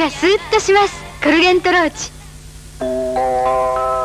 がスーッとします。コルゲントローチ。